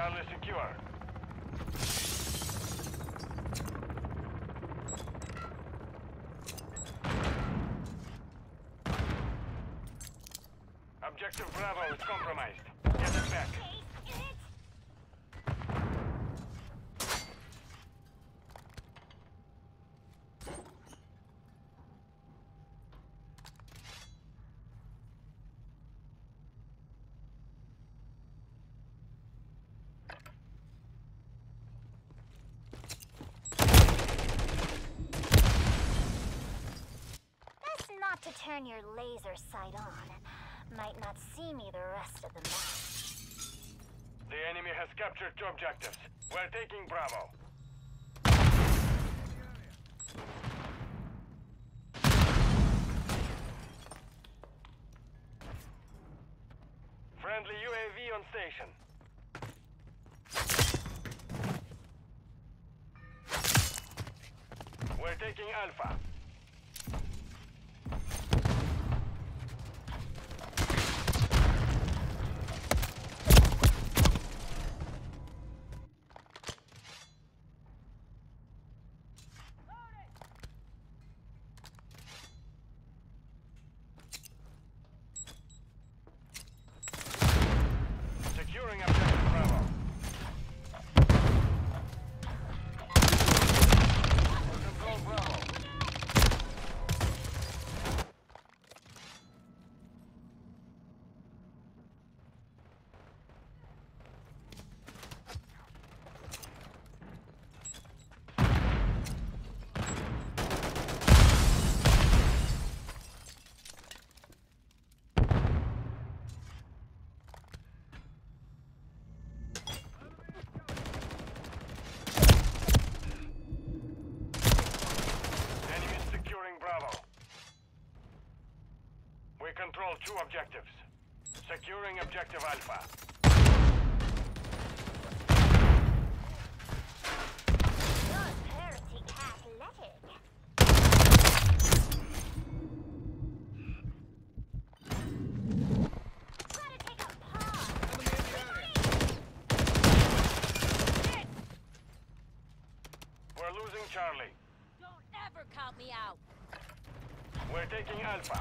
Charlie secure. Objective Bravo is compromised. Get it back. Not to turn your laser sight on. Might not see me the rest of the map. The enemy has captured two objectives. We're taking Bravo. Friendly UAV on station. We're taking Alpha. Securing objective Bravo. Control Bravo. We control two objectives. Securing objective Alpha. You're pretty athletic. Gotta take a pause. We're losing Charlie. Don't ever count me out. We're taking Alpha.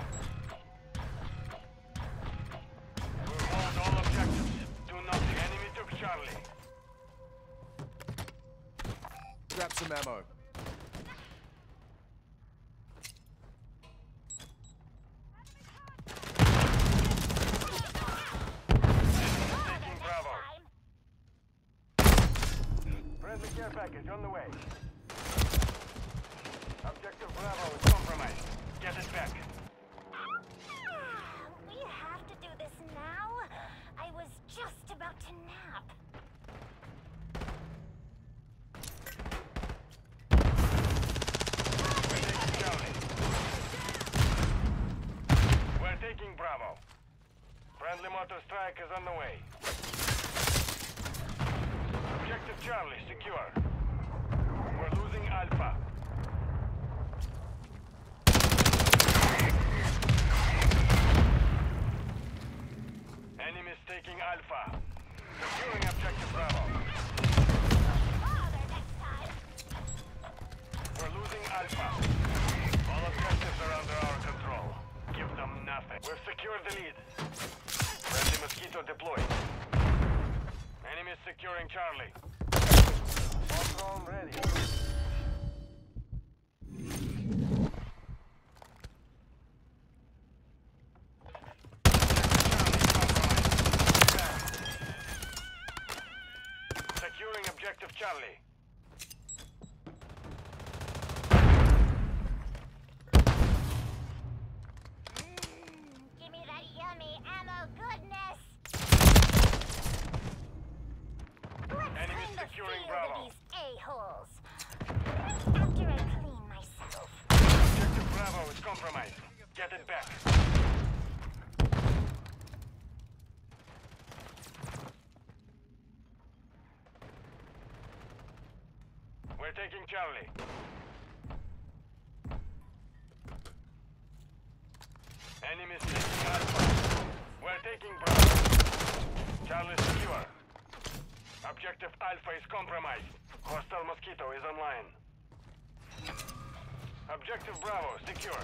We'll hold all objectives. Do not. The enemy took Charlie. Grab some ammo. Taking Bravo. Friendly care package on the way. Objective Bravo is compromised. Get it back. We have to do this now. I was just about to nap. We're taking Charlie. We're taking Bravo. Friendly mortar strike is on the way. Objective Charlie secure. We're losing Alpha. Enemies taking Alpha. Securing objective Bravo. Father next time. We're losing Alpha. All objectives are under our control. Give them nothing. We've secured the lead. Friendly Mosquito deployed. Enemies securing Charlie. All drone ready. Securing objective Charlie. Give me that yummy ammo goodness. Let's Enemy clean the securing field Bravo. of these a-holes. After I clean myself. Objective Bravo is compromised. Get it back. We're taking Charlie. Enemies taking Alpha. We're taking Bravo. Charlie secure. Objective Alpha is compromised. Hostile Mosquito is online. Objective Bravo secure.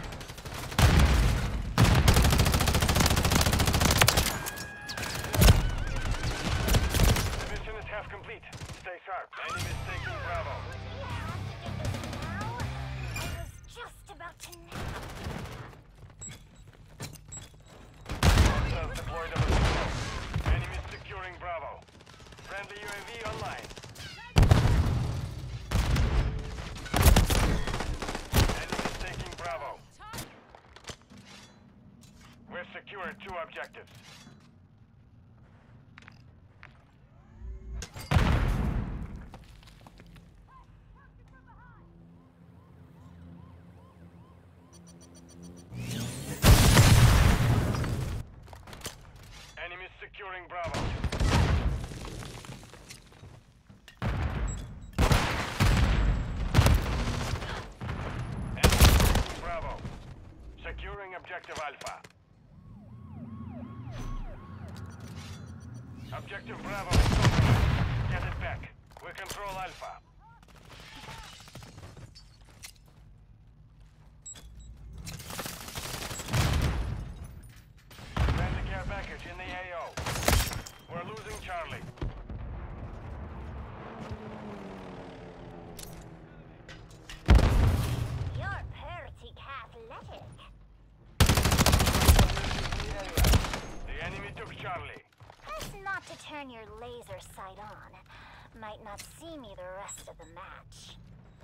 The mission is half complete. Stay sharp. Enemy is taking Bravo. Now, I was just about to nap. Hostiles deployed on Mosquito. Enemy is securing Bravo. Friendly UAV online. Enemy is taking Bravo. We've secured 2 objectives. Enemy securing Bravo. Enemy taking Bravo. Securing Objective Alpha. Objective Bravo is compromised. Get it back. We control Alpha. Friendly care package in the AO. We're losing Charlie. You're pretty athletic. The enemy took Charlie. Best not to turn your laser sight on. Might not see me the rest of the match.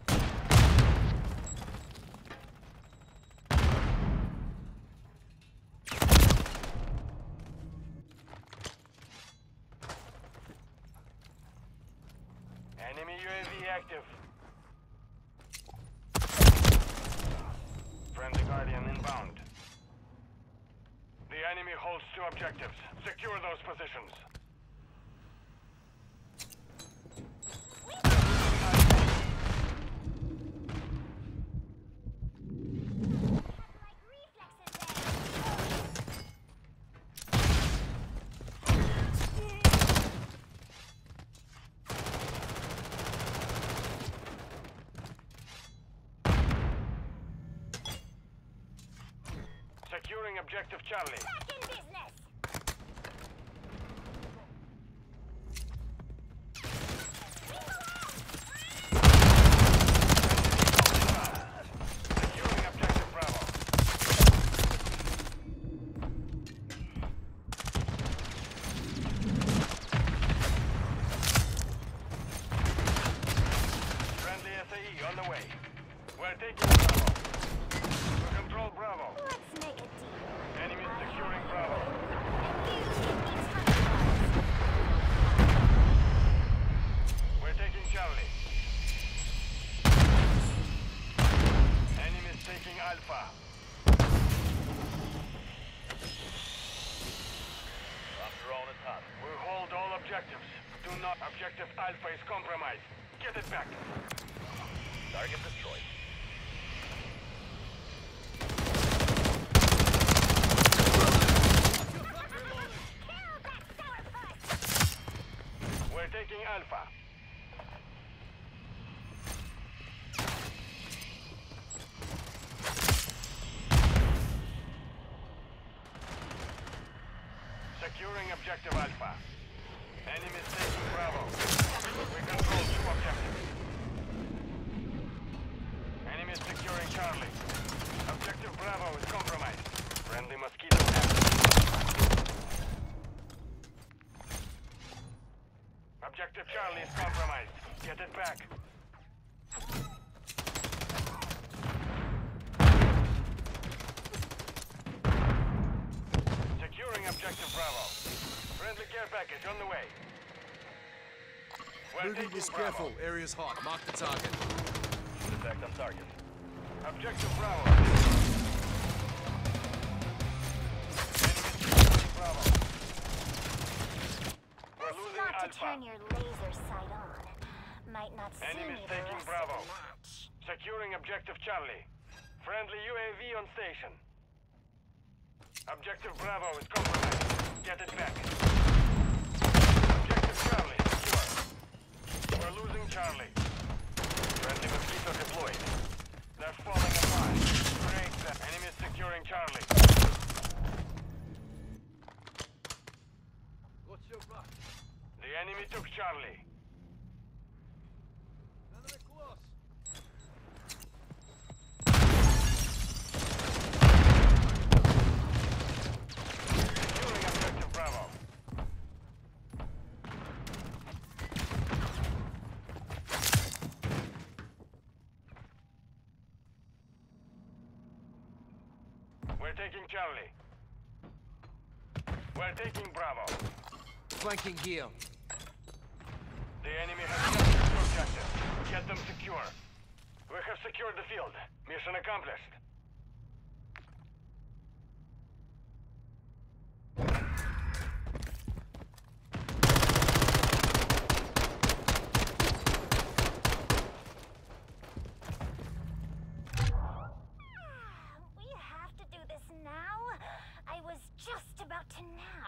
Enemy UAV active. Friendly Guardian inbound. The enemy holds 2 objectives. Secure those positions. Like reflexes there. Securing Objective Charlie. Back in business. Securing Objective Bravo. Friendly SAE on the way. We're taking Bravo. We control Bravo. Let's make a deal. Enemy securing Bravo. And you give me touch. We're taking Charlie. Enemy is taking Alpha. Drone is hot. We hold all objectives. Do not. Objective Alpha is compromised. Get it back. Target destroyed. Kill that sourpuss. We're taking Alpha. Securing Objective Alpha. Enemy is taking Bravo. We control 2 objectives. Enemy is securing Charlie. Objective Bravo is compromised. Friendly Mosquito active. Objective Charlie is compromised. Get it back. Securing Objective Bravo. Friendly care package on the way. We're Moving taking is Bravo. careful. Area's hot. Mark the target. Effect on target. Objective Bravo. Enemy securing Bravo. We're Best losing not to Alpha. turn your laser sight on. Might not see Enemy me is the taking rest Bravo. of the match. Securing Objective Charlie. Friendly UAV on station. Objective Bravo is compromised. Get it back. Objective Charlie secure. We're losing Charlie. Friendly Mosquito deployed. They're falling apart. Break them. Enemies securing Charlie. What's your back? The enemy took Charlie. Enemy close. Securing objective Bravo. We're taking Charlie. We're taking Bravo. Flanking gear. The enemy has captured the objective. Get them secure. We have secured the field. Mission accomplished. We have to do this now. I was just about to nap.